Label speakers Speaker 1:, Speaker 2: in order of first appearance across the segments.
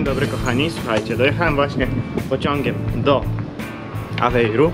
Speaker 1: dobry kochani, słuchajcie, dojechałem właśnie pociągiem do Aveiru.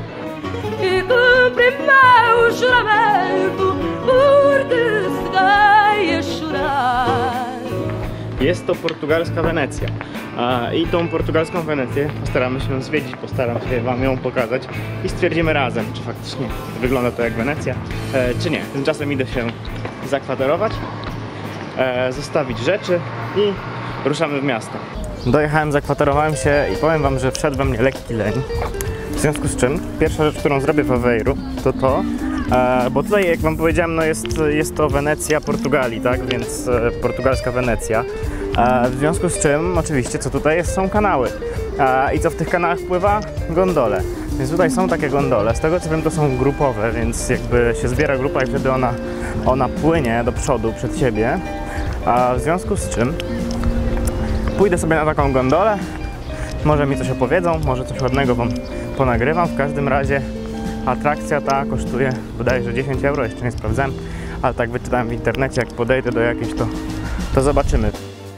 Speaker 1: Jest to portugalska Wenecja. I tą portugalską Wenecję postaramy się zwiedzić, postaram się wam ją pokazać i stwierdzimy razem, czy faktycznie wygląda to jak Wenecja, czy nie. Tymczasem idę się zakwaterować, zostawić rzeczy i ruszamy w miasto. Dojechałem, zakwaterowałem się i powiem wam, że wszedł we mnie lekki leń. W związku z czym pierwsza rzecz, którą zrobię w Aveiru, to bo tutaj, jak wam powiedziałem, no jest to Wenecja Portugalii, tak? Więc portugalska Wenecja. W związku z czym, oczywiście, co tutaj jest, są kanały. I co w tych kanałach pływa? Gondole. Więc tutaj są takie gondole. Z tego co wiem, to są grupowe, więc jakby się zbiera grupa i wtedy ona płynie do przodu przed siebie. W związku z czym pójdę sobie na taką gondolę. Może mi coś opowiedzą, może coś ładnego wam ponagrywam. W każdym razie atrakcja ta kosztuje bodajże 10 euro, jeszcze nie sprawdzałem, ale tak wyczytałem w internecie, jak podejdę do jakiejś, to zobaczymy.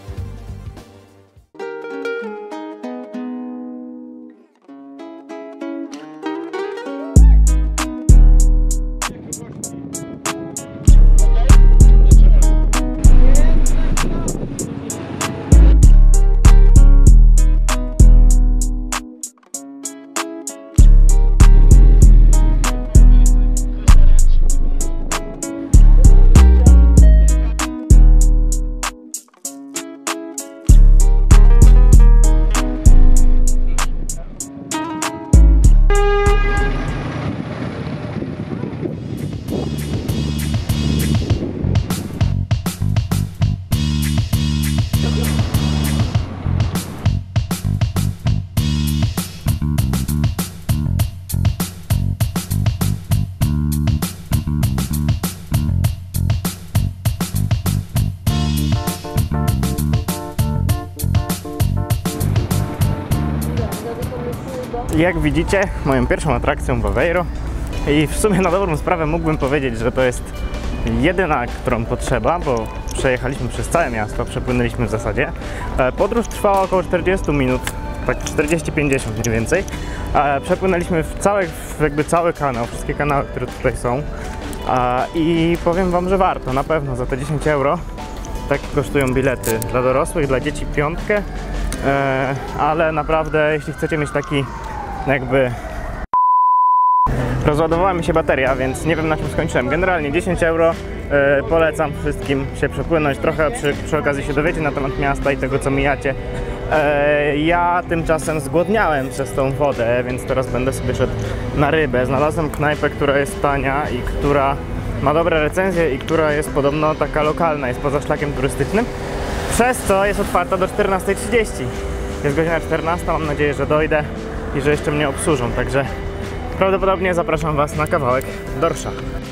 Speaker 1: Jak widzicie, moją pierwszą atrakcją w Aveiro i w sumie na dobrą sprawę mógłbym powiedzieć, że to jest jedyna, którą potrzeba, bo przejechaliśmy przez całe miasto, przepłynęliśmy w zasadzie. Podróż trwała około 40 minut, tak 40-50 mniej więcej. Przepłynęliśmy jakby cały kanał, wszystkie kanały, które tutaj są. I powiem wam, że warto, na pewno za te 10 euro. Tak kosztują bilety dla dorosłych, dla dzieci piątkę. Ale naprawdę, jeśli chcecie mieć taki jakby... Rozładowała mi się bateria, więc nie wiem, na czym skończyłem. Generalnie 10 euro, polecam wszystkim się przepłynąć. Trochę przy okazji się dowiecie na temat miasta i tego, co mijacie. Ja tymczasem zgłodniałem przez tą wodę, więc teraz będę sobie szedł na rybę. Znalazłem knajpę, która jest tania i która ma dobre recenzje i która jest podobno taka lokalna, jest poza szlakiem turystycznym. Przez co jest otwarta do 14:30. Jest godzina 14, mam nadzieję, że dojdę i że jeszcze mnie obsłużą, także prawdopodobnie zapraszam was na kawałek dorsza.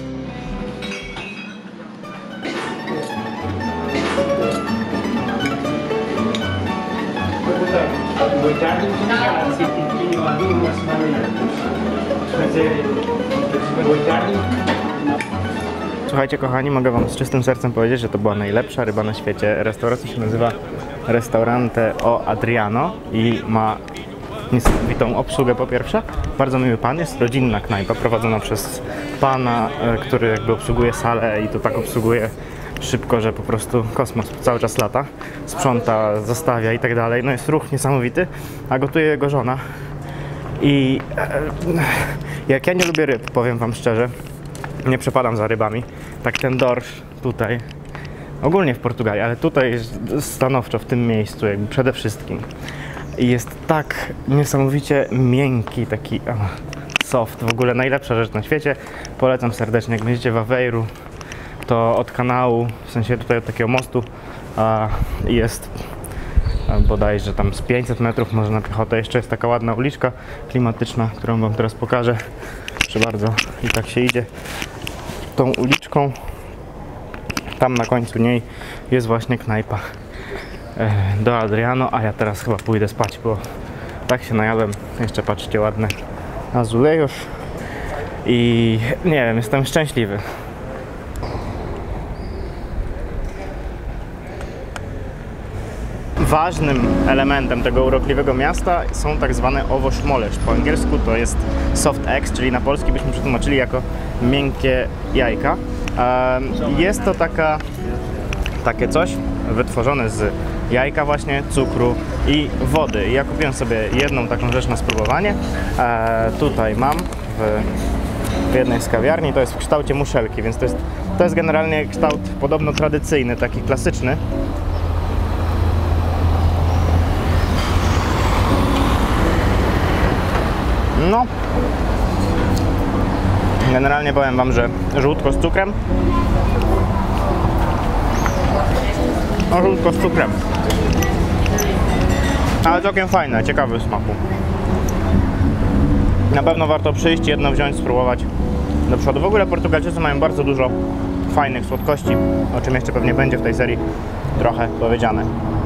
Speaker 1: Słuchajcie kochani, mogę wam z czystym sercem powiedzieć, że to była najlepsza ryba na świecie. Restauracja się nazywa Ristorante o Adriano i ma niesamowitą obsługę po pierwsze. Bardzo miły pan, jest rodzinna knajpa prowadzona przez pana, który jakby obsługuje salę i to tak obsługuje szybko, że po prostu kosmos, cały czas lata, sprząta, zostawia i tak dalej. No jest ruch niesamowity, a gotuje jego żona. I jak ja nie lubię ryb, powiem wam szczerze, nie przepadam za rybami, tak ten dorsz tutaj, ogólnie w Portugalii, ale tutaj jest stanowczo w tym miejscu jakby przede wszystkim. I jest tak niesamowicie miękki, taki soft, w ogóle najlepsza rzecz na świecie. Polecam serdecznie, jak będziecie w Aveiru, to od kanału, w sensie tutaj od takiego mostu jest bodajże tam z 500 metrów może na piechotę. Jeszcze jest taka ładna uliczka klimatyczna, którą wam teraz pokażę. Proszę bardzo, i tak się idzie tą uliczką. Tam na końcu niej jest właśnie knajpa do Adriano, a ja teraz chyba pójdę spać, bo tak się najadłem. Jeszcze patrzcie, ładne azulejos i nie wiem, jestem szczęśliwy. ważnym elementem tego urokliwego miasta są tak zwane owoszmolesz. Po angielsku to jest soft eggs, czyli na polski byśmy przetłumaczyli jako miękkie jajka. Jest to takie coś wytworzone z jajka właśnie, cukru i wody. Ja kupiłem sobie jedną taką rzecz na spróbowanie. Tutaj mam w jednej z kawiarni, to jest w kształcie muszelki, więc to jest generalnie kształt podobno tradycyjny, taki klasyczny. No, generalnie powiem wam, że żółtko z cukrem. No, żółtko z cukrem. Ale całkiem fajne, ciekawy w smaku. Na pewno warto przyjść, jedno wziąć, spróbować do przodu. W ogóle Portugalczycy mają bardzo dużo fajnych słodkości, o czym jeszcze pewnie będzie w tej serii trochę powiedziane.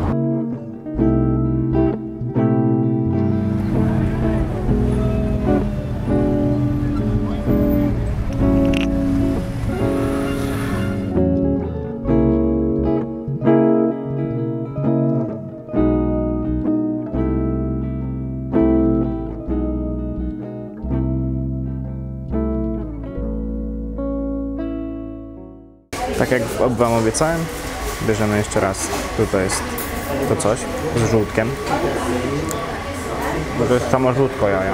Speaker 1: Tak jak wam obiecałem, bierzemy jeszcze raz. Tutaj jest to coś z żółtkiem. Bo to jest samo żółtko jaja.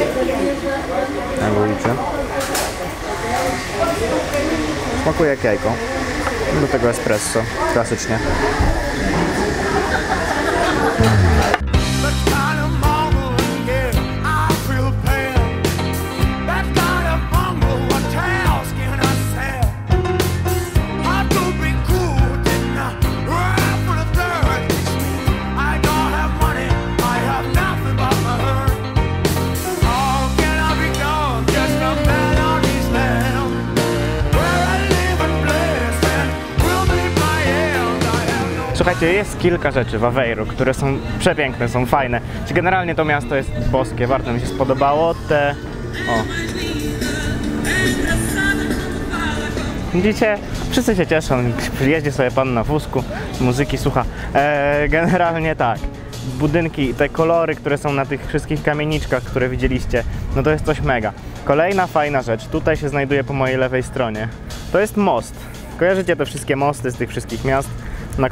Speaker 1: Jak widzicie. Smakuje jak jajko. Do tego espresso, klasycznie. Słuchajcie, jest kilka rzeczy w Aveiro, które są przepiękne, są fajne. Generalnie to miasto jest boskie, bardzo mi się spodobało. O. Widzicie? Wszyscy się cieszą, jeździ sobie pan na wózku, muzyki słucha. Generalnie tak, budynki, te kolory, które są na tych wszystkich kamieniczkach, które widzieliście, no to jest coś mega. Kolejna fajna rzecz, tutaj się znajduje po mojej lewej stronie. To jest most. Kojarzycie te wszystkie mosty z tych wszystkich miast, na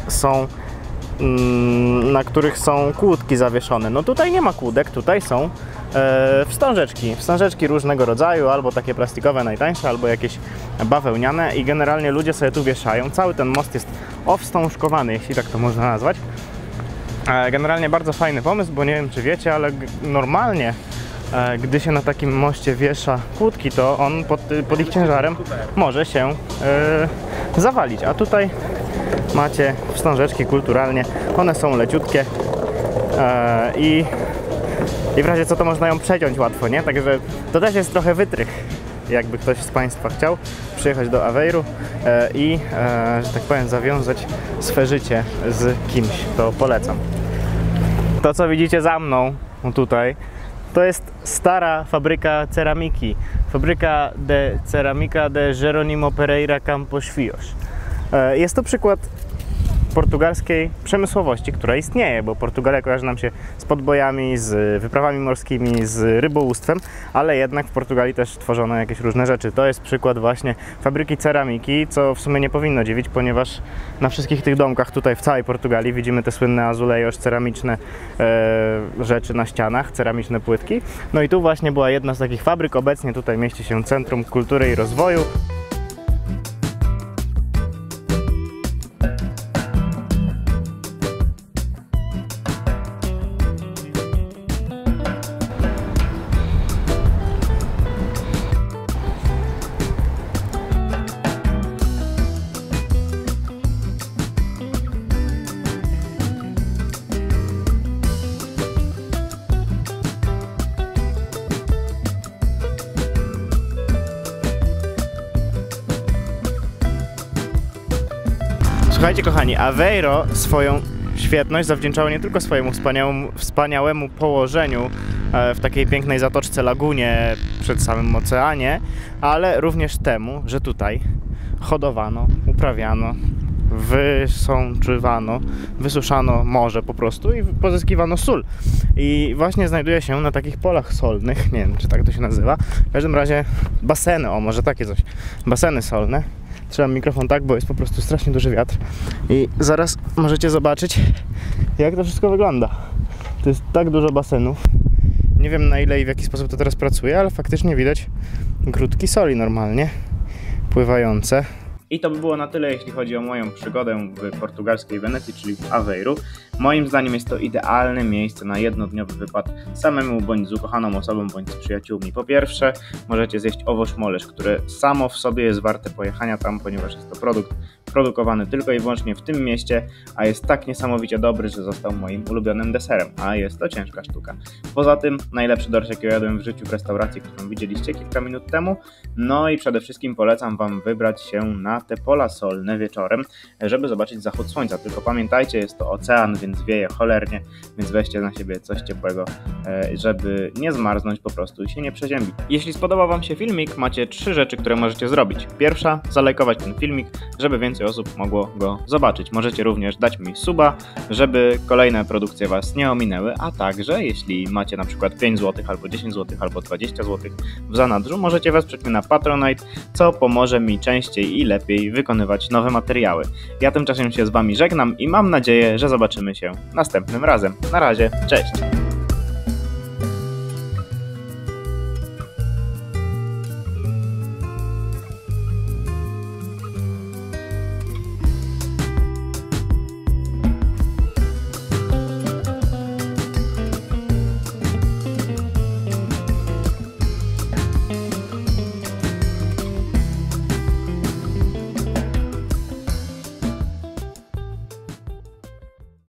Speaker 1: których są kłódki zawieszone. No tutaj nie ma kłódek, tutaj są wstążeczki różnego rodzaju, albo takie plastikowe najtańsze, albo jakieś bawełniane i generalnie ludzie sobie tu wieszają. Cały ten most jest owstążkowany, jeśli tak to można nazwać. Generalnie bardzo fajny pomysł, bo nie wiem czy wiecie, ale normalnie gdy się na takim moście wiesza kłódki, to on pod ich ciężarem może się zawalić, a tutaj macie wstążeczki kulturalnie, one są leciutkie i w razie co to można ją przeciąć łatwo, nie? Także to też jest trochę wytrych, jakby ktoś z Państwa chciał przyjechać do Aveiru i, że tak powiem, zawiązać swe życie z kimś, to polecam. To co widzicie za mną tutaj, to jest stara fabryka ceramiki, fabryka de Ceramica de Jerónimo Pereira Campos Fios. Jest to przykład portugalskiej przemysłowości, która istnieje, bo Portugalia kojarzy nam się z podbojami, z wyprawami morskimi, z rybołówstwem, ale jednak w Portugalii też tworzono jakieś różne rzeczy. To jest przykład właśnie fabryki ceramiki, co w sumie nie powinno dziwić, ponieważ na wszystkich tych domkach tutaj w całej Portugalii widzimy te słynne azulejos, ceramiczne rzeczy na ścianach, ceramiczne płytki. No i tu właśnie była jedna z takich fabryk. Obecnie tutaj mieści się Centrum Kultury i Rozwoju. Słuchajcie kochani, Aveiro swoją świetność zawdzięczało nie tylko swojemu wspaniałemu położeniu w takiej pięknej zatoczce, lagunie przed samym oceanie, ale również temu, że tutaj hodowano, uprawiano wysączywano, wysuszano morze po prostu i pozyskiwano sól. I właśnie znajduje się na takich polach solnych, nie wiem czy tak to się nazywa, w każdym razie baseny, o może takie coś, baseny solne. Trzymam mikrofon tak, bo jest po prostu strasznie duży wiatr i zaraz możecie zobaczyć, jak to wszystko wygląda. To jest tak dużo basenów. Nie wiem na ile i w jaki sposób to teraz pracuje, ale faktycznie widać grudki soli normalnie pływające. I to by było na tyle, jeśli chodzi o moją przygodę w portugalskiej Wenecji, czyli w Aveiru. Moim zdaniem jest to idealne miejsce na jednodniowy wypad samemu, bądź z ukochaną osobą, bądź z przyjaciółmi. Po pierwsze, możecie zjeść owoc moleż, które samo w sobie jest warte pojechania tam, ponieważ jest to produkt produkowany tylko i wyłącznie w tym mieście, a jest tak niesamowicie dobry, że został moim ulubionym deserem, a jest to ciężka sztuka. Poza tym najlepszy dorsz, jaki jadłem w życiu w restauracji, którą widzieliście kilka minut temu. No i przede wszystkim polecam Wam wybrać się na te pola solne wieczorem, żeby zobaczyć zachód słońca. Tylko pamiętajcie, jest to ocean, więc wieje cholernie, więc weźcie na siebie coś ciepłego, żeby nie zmarznąć po prostu i się nie przeziębić. Jeśli spodobał Wam się filmik, macie 3 rzeczy, które możecie zrobić. Pierwsza, zalajkować ten filmik, żeby więcej osób mogło go zobaczyć. Możecie również dać mi suba, żeby kolejne produkcje Was nie ominęły, a także jeśli macie na przykład 5 zł, albo 10 zł, albo 20 zł w zanadrzu, możecie wesprzeć mnie na Patronite, co pomoże mi częściej i lepiej wykonywać nowe materiały. Ja tymczasem się z Wami żegnam i mam nadzieję, że zobaczymy się następnym razem. Na razie, cześć!